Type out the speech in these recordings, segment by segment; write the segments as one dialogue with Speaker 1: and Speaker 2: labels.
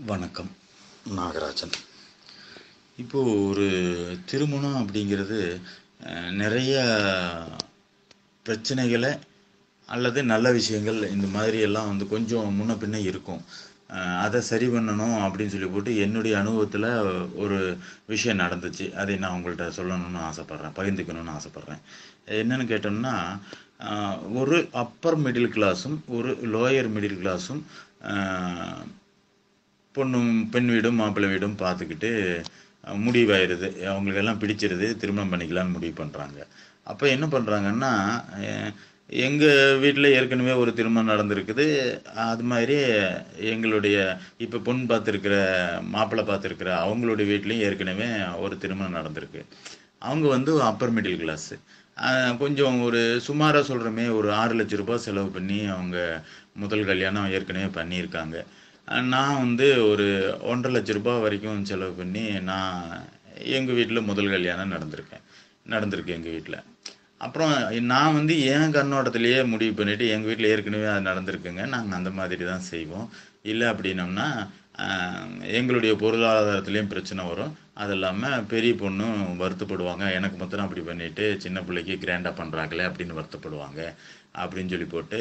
Speaker 1: வணக்கம். நாகராஜன். இப்போது ஒரு திருமணம் அப்படிங்கிறது நிறைய பிரச்சனைகளை அல்லது நல்ல விஷயங்கள் இந்த மாதிரி எல்லாம் கொஞ்சம் முன்ன பின்ன இருக்கும். அதை சரி பண்ணணும் அப்படின்னு சொல்லி போட்டு என்னுடைய அனுபவத்தில் ஒரு விஷயம் நடந்துச்சு. அதை நான் உங்கள்கிட்ட சொல்லணும்னு ஆசைப்பட்றேன், பகிர்ந்துக்கணும்னு ஆசைப்பட்றேன். என்னென்னு கேட்டோம்னா, ஒரு அப்பர் மிடில் கிளாஸும் ஒரு லோயர் மிடில் கிளாஸும் பெண் வீடும் மாப்பிள்ளை வீடும் பார்த்துக்கிட்டு முடிவாயிருது. அவங்களுக்கெல்லாம் பிடிச்சிருது, திருமணம் பண்ணிக்கலான்னு முடிவு பண்ணுறாங்க. அப்போ என்ன பண்ணுறாங்கன்னா, எங்கள் வீட்டில் ஏற்கனவே ஒரு திருமணம் நடந்திருக்குது. அது மாதிரி எங்களுடைய இப்போ பொண்ணு பார்த்துருக்கிற மாப்பிள்ளை பார்த்துருக்கிற அவங்களுடைய வீட்லேயும் ஏற்கனவே ஒரு திருமணம் நடந்திருக்கு. அவங்க அப்பர் மிடில் கிளாஸு. கொஞ்சம் ஒரு சுமாராக சொல்கிறோமே, ஒரு 6 லட்ச ரூபாய் செலவு பண்ணி அவங்க முதல் கல்யாணம் ஏற்கனவே பண்ணியிருக்காங்க. நான் ஒரு 1,50,000 லட்ச ரூபாய் வரைக்கும் செலவு பண்ணி நான் எங்கள் வீட்டில் முதல் கல்யாணம் நடந்திருக்கு எங்கள் வீட்டில். அப்புறம் நான் என் கண்ணோட்டத்திலேயே முடிவு பண்ணிவிட்டு, எங்கள் வீட்டில் ஏற்கனவே அது நடந்திருக்குங்க, நாங்கள் அந்த மாதிரி தான் செய்வோம். இல்லை அப்படின்னோம்னா எங்களுடைய பொருளாதாரத்துலேயும் பிரச்சனை வரும். அது இல்லாமல் பெரிய பொண்ணும் வருத்தப்படுவாங்க, எனக்கு மொத்தம் அப்படி பண்ணிவிட்டு சின்ன பிள்ளைக்கு கிராண்டாக பண்ணுறாங்களே அப்படின்னு வருத்தப்படுவாங்க அப்படின்னு சொல்லி போட்டு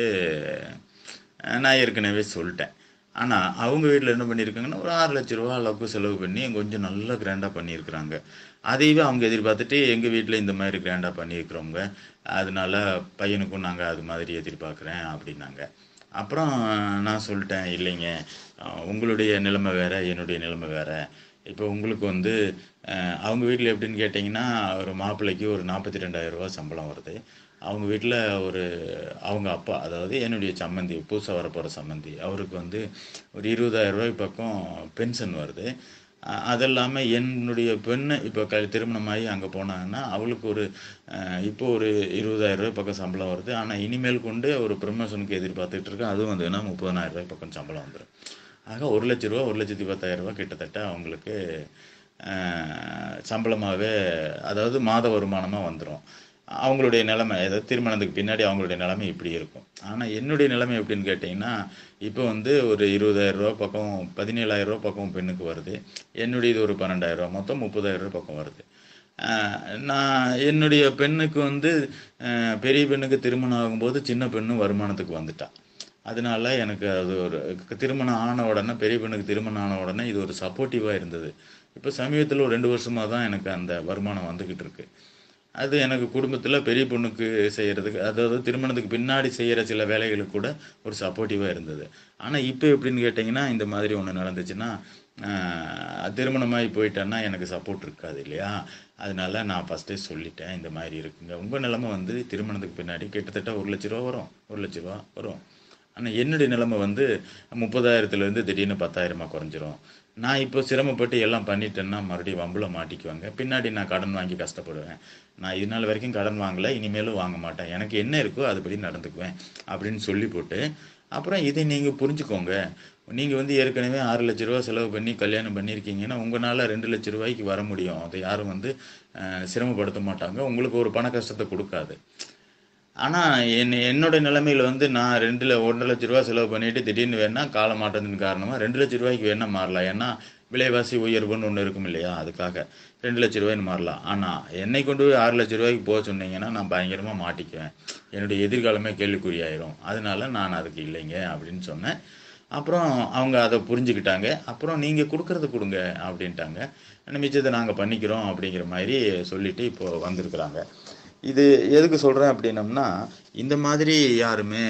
Speaker 1: நான் ஏற்கனவே சொல்லிட்டேன். ஆனால் அவங்க வீட்டில் என்ன பண்ணியிருக்காங்கன்னா, ஒரு 6 லட்ச ரூபா அளவுக்கு செலவு பண்ணி கொஞ்சம் நல்லா கிராண்டாக பண்ணியிருக்கிறாங்க. அதையவே அவங்க எதிர்பார்த்துட்டு, எங்கள் வீட்டில் இந்த மாதிரி கிராண்டாக பண்ணியிருக்கிறவங்க, அதனால பையனுக்கும் நாங்கள் அது மாதிரி எதிர்பார்க்குறேன் அப்படின்னாங்க. அப்புறம் நான் சொல்லிட்டேன், இல்லைங்க, உங்களுடைய நிலைமை வேறு, என்னுடைய நிலைமை வேறு. இப்போ உங்களுக்கு அவங்க வீட்டில் எப்படின்னு கேட்டிங்கன்னா, ஒரு மாப்பிள்ளைக்கு ஒரு 42,000 ரூபா சம்பளம் வருது. அவங்க வீட்டில் அவங்க அப்பா, அதாவது என்னுடைய சம்மந்தி, புதுசாக வரப்போகிற சம்மந்தி, அவருக்கு ஒரு 20,000 ரூபாய் பக்கம் பென்ஷன் வருது. அது இல்லாமல் என்னுடைய பெண்ணு இப்போ திருமணமாகி அங்கே போனாங்கன்னா அவளுக்கு இப்போ ஒரு 20,000 ரூபாய் பக்கம் சம்பளம் வருது. ஆனால் இனிமேல் கொண்டு ஒரு ப்ரமோஷனுக்கு எதிர்பார்த்துட்டு இருக்கேன். அதுவும் 30,000 ரூபாய் பக்கம் சம்பளம் வந்துடும். ஆக 1 லட்ச ரூபா, 1,10,000 ரூபா கிட்டத்தட்ட அவங்களுக்கு சம்பளமாகவே, அதாவது மாத வருமானமாக வந்துடும். அவங்களுடைய நிலைமை, அதாவது திருமணத்துக்கு பின்னாடி அவங்களுடைய நிலைமை இப்படி இருக்கும். ஆனால் என்னுடைய நிலைமை எப்படின்னு கேட்டிங்கன்னா, இப்போ ஒரு 20,000 ரூபா பக்கம், 17,000 ரூபா பக்கம் பெண்ணுக்கு வருது. என்னுடையது ஒரு 12,000 ரூபா, மொத்தம் 30,000 ரூபா பக்கம் வருது. நான் என்னுடைய பெண்ணுக்கு பெரிய பெண்ணுக்கு திருமணம் ஆகும்போது சின்ன பெண்ணு வருமானத்துக்கு வந்துட்டா. அதனால எனக்கு அது ஒரு திருமணம் ஆன உடனே, பெரிய பெண்ணுக்கு திருமணம் ஆன உடனே இது ஒரு சப்போர்ட்டிவாக இருந்தது. இப்போ சமீபத்தில் ஒரு 2 வருஷமாக தான் எனக்கு அந்த வருமானம் வந்துக்கிட்டு இருக்கு. அது எனக்கு குடும்பத்தில் பெரிய பொண்ணுக்கு செய்கிறதுக்கு, அதாவது திருமணத்துக்கு பின்னாடி செய்கிற சில வேலைகளுக்கு கூட ஒரு சப்போர்ட்டிவாக இருந்தது. ஆனால் இப்போ எப்படின்னு கேட்டிங்கன்னா, இந்த மாதிரி ஒன்று நடந்துச்சுன்னா, திருமணமாகி போயிட்டேன்னா எனக்கு சப்போர்ட் இருக்காது இல்லையா? அதனால நான் ஃபஸ்ட்டே சொல்லிட்டேன், இந்த மாதிரி இருக்குங்க. உங்கள் நிலைமை திருமணத்துக்கு பின்னாடி கிட்டத்தட்ட 1 லட்ச ரூபா வரும், 1 லட்ச ரூபா வரும். ஆனால் என்னுடைய நிலைமை 30,000லேருந்து திடீர்னு 10,000 குறைஞ்சிரும். நான் இப்போ சிரமப்பட்டு எல்லாம் பண்ணிட்டேன்னா மறுபடியும் வம்பில் மாட்டிக்குவாங்க. பின்னாடி நான் கடன் வாங்கி கஷ்டப்படுவேன். நான் இது நாள் வரைக்கும் கடன் வாங்கலை, இனிமேலும் வாங்க மாட்டேன். எனக்கு என்ன இருக்கோ அதுபடி நடந்துக்குவேன் அப்படின்னு சொல்லி போட்டு, அப்புறம் இதை நீங்கள் புரிஞ்சுக்கோங்க. நீங்கள் ஏற்கனவே 6 லட்ச ரூபா செலவு பண்ணி கல்யாணம் பண்ணியிருக்கீங்கன்னா, உங்களால் 2 லட்ச ரூபாய்க்கு வர முடியும். அதை யாரும் சிரமப்படுத்த மாட்டாங்க, உங்களுக்கு ஒரு பண கஷ்டத்தை கொடுக்காது. ஆனால் என்னோட நிலைமையில் நான் 1,50,000 ரூபா செலவு பண்ணிவிட்டு திடீர்னு வேணால் கால மாற்றத்தின் காரணமாக 2 லட்ச ரூபாய்க்கு வேணால் மாறலாம். ஏன்னா விலைவாசி உயர்வுன்னு ஒன்று இருக்கும் இல்லையா? அதுக்காக 2 லட்ச ரூபாய்ன்னு மாறலாம். ஆனால் என்னை கொண்டு போய் 6 லட்ச ரூபாய்க்கு போக சொன்னீங்கன்னா நான் பயங்கரமாக மாட்டிக்குவேன். என்னுடைய எதிர்காலமே கேள்விக்குறியாயிரும். அதனால நான் அதுக்கு இல்லைங்க அப்படின்னு சொன்னேன். அப்புறம் அவங்க அதை புரிஞ்சுக்கிட்டாங்க. அப்புறம் நீங்கள் கொடுக்குறது கொடுங்க அப்படின்ட்டாங்க. மிச்சத்தை நாங்கள் பண்ணிக்கிறோம் அப்படிங்கிற மாதிரி சொல்லிவிட்டு இப்போது வந்திருக்கிறாங்க. இது எதுக்கு சொல்கிறேன் அப்படின்னம்னா, இந்த மாதிரி யாருமே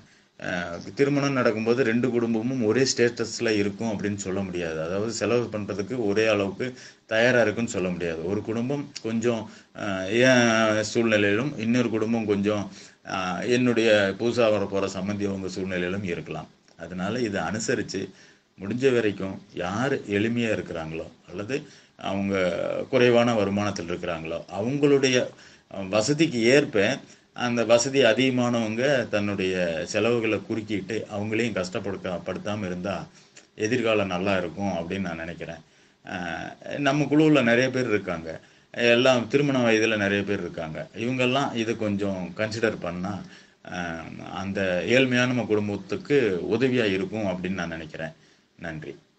Speaker 1: திருமணம் நடக்கும்போது 2 குடும்பமும் ஒரே ஸ்டேட்டஸில் இருக்கும் அப்படின்னு சொல்ல முடியாது. அதாவது செலவு பண்ணுறதுக்கு ஒரே அளவுக்கு தயாராக இருக்குன்னு சொல்ல முடியாது. ஒரு குடும்பம் கொஞ்சம் என் சூழ்நிலையிலும், இன்னொரு குடும்பம் கொஞ்சம் என்னுடைய புதுசாக வரப்போகிற சம்மந்தி அவங்க சூழ்நிலையிலும் இருக்கலாம். அதனால் இதை அனுசரித்து முடிஞ்ச வரைக்கும் யார் எளிமையாக இருக்கிறாங்களோ அல்லது அவங்க குறைவான வருமானத்தில் இருக்கிறாங்களோ அவங்களுடைய வசதிக்கு ஏற்ப, அந்த வசதி அதிகமானவங்க தன்னுடைய செலவுகளை குறுக்கிட்டு அவங்களையும் கஷ்டப்படுத்தாமல் இருந்தால் எதிர்காலம் நல்லா இருக்கும் அப்படின்னு நான் நினைக்கிறேன். நம்ம குழுவில் நிறைய பேர் இருக்காங்க, எல்லாம் திருமண வயதில் நிறைய பேர் இருக்காங்க. இவங்கெல்லாம் இதை கொஞ்சம் கன்சிடர் பண்ணால் அந்த ஏழ்மையான நம்ம குடும்பத்துக்கு உதவியாக இருக்கும் அப்படின்னு நான் நினைக்கிறேன். நன்றி.